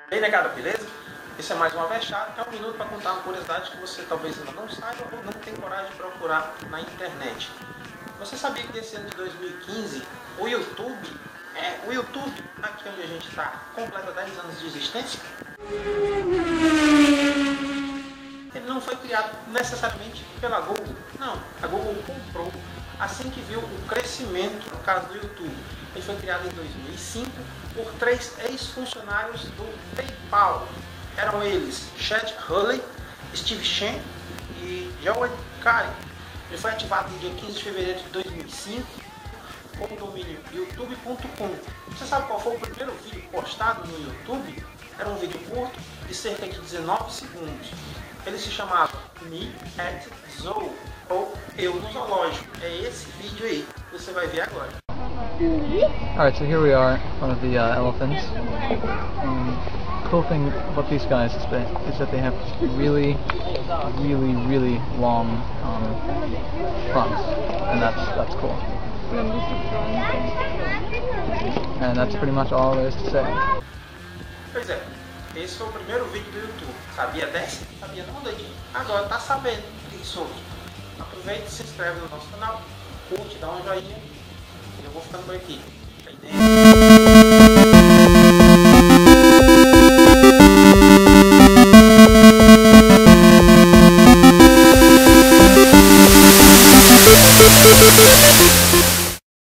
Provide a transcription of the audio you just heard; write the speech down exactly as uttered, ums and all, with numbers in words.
E aí, negado, beleza? Esse é mais uma Avexado, que é um minuto para contar uma curiosidade que você talvez ainda não saiba ou não tem coragem de procurar na internet. Você sabia que nesse ano de dois mil e quinze o YouTube, é, o YouTube, aqui onde a gente está, completa dez anos de existência? Ele não foi criado necessariamente pela Google, não. A Google comprou assim que viu o crescimento, no caso do YouTube. Ele foi criado em dois mil e cinco por três ex-funcionários do PayPal. Eram eles Chad Hurley, Steve Chen e Jawed Karim. Ele foi ativado no dia quinze de fevereiro de dois mil e cinco com o domínio youtube ponto com. Você sabe qual foi o primeiro vídeo postado no YouTube? Era um vídeo curto de cerca de dezenove segundos. Ele se chamava Me at Zoo, ou Eu no Zoológico. É esse vídeo aí que você vai ver agora. Alright, so here we are in front of the uh, elephants. Um, cool thing about these guys is that, is that they have really, really, really long um, fronts, and that's that's cool. And that's pretty much all there is to say. Pois é, esse foi o primeiro vídeo do YouTube. Sabia dessa? Sabia não, doidinho? Agora tá sabendo, preguiçoso. Aproveita e se inscreve no nosso canal, curte, dá um joinha. E eu vou ficando por aqui. Aí dentro.